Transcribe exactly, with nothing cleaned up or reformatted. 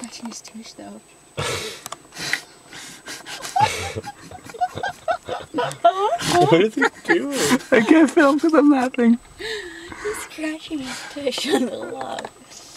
scratching his tush though. What is he doing? I can't film because I'm laughing. He's scratching his tush on the log.